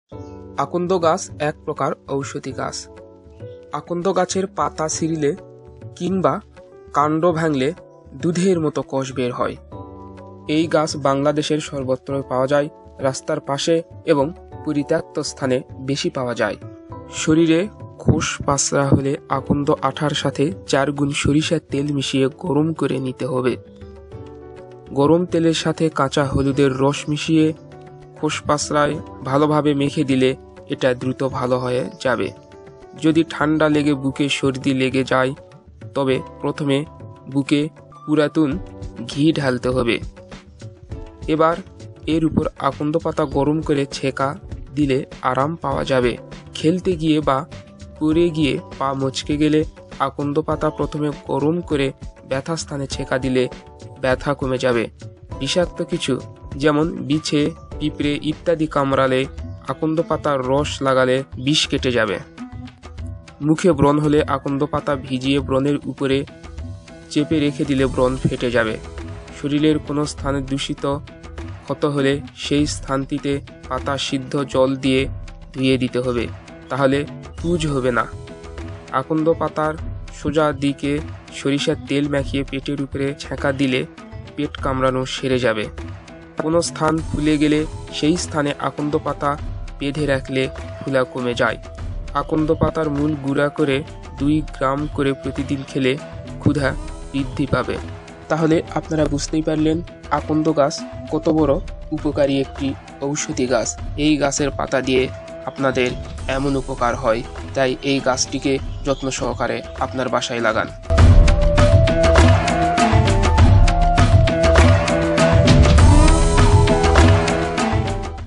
আকন্দ গাছ এক প্রকার ঔষধি গাছ। আকন্দ গাছের পাতা ছিঁড়লে কিংবা কাণ্ড ভাঙলে দুধের মতো কোষ বের হয়। এই গাছ বাংলাদেশের সর্বত্র পাওয়া যায়, রাস্তার পাশে এবং পরিত্যক্ত স্থানে বেশি পাওয়া যায়। শরীরে খোস পাসরা হলে আকন্দ আঠার সাথে 4 গুণ সরিষার তেল মিশিয়ে গরম করে নিতে হবে। গরম তেলের সাথে কাঁচা হলুদের রস মিশিয়ে খোস পাসরায় ভালোভাবে মেখে দিলে এটা দ্রুত ভালো হয়ে যাবে। যদি ঠান্ডা লেগে বুকে সর্দি লেগে যায় তবে প্রথমে বুকে পুরাতন ঘি ঢালতে হবে। এবার এর উপর আকন্দ পাতা গরম করে ছেঁকা দিলে আরাম পাওয়া যাবে। খেলতে গিয়ে বা পড়ে গিয়ে পা মচকে গেলে আকন্দ পাতা প্রথমে গরম করে ব্যথা স্থানে ছেঁকা দিলে ব্যথা কমে যাবে। বিষাক্ত কিছু যেমন বিছে, পিঁপড়ে ইত্যাদি কামড়ালে আকন্দ পাতার রস লাগালে বিষ কেটে যাবে। মুখে ব্রণ হলে আকন্দ পাতা ভিজিয়ে ব্রণের উপরে চেপে রেখে দিলে ব্রণ ফেটে যাবে। শরীরের কোনো স্থানে দূষিত ক্ষত হলে সেই স্থানটিতে পাতা সিদ্ধ জল দিয়ে ধুয়ে দিতে হবে, তাহলে পুজ হবে না। আকন্দ পাতার সোজা দিকে সরিষার তেল মাখিয়ে পেটের উপরে ছেঁকা দিলে পেট কামড়ানো সেরে যাবে। কোনো স্থান ফুলে গেলে সেই স্থানে আকন্দ পাতা বেঁধে রাখলে ফুলা কমে যায়। আকন্দ পাতার মূল গুঁড়া করে 2 গ্রাম করে প্রতিদিন খেলে ক্ষুধা বৃদ্ধি পাবে। তাহলে আপনারা বুঝতেই পারলেন আকন্দ গাছ কত বড় উপকারী একটি ঔষধি গাছ। এই গাছের পাতা দিয়ে আপনাদের এমন উপকার হয়, তাই এই গাছটিকে যত্ন সহকারে আপনার বাসায় লাগান।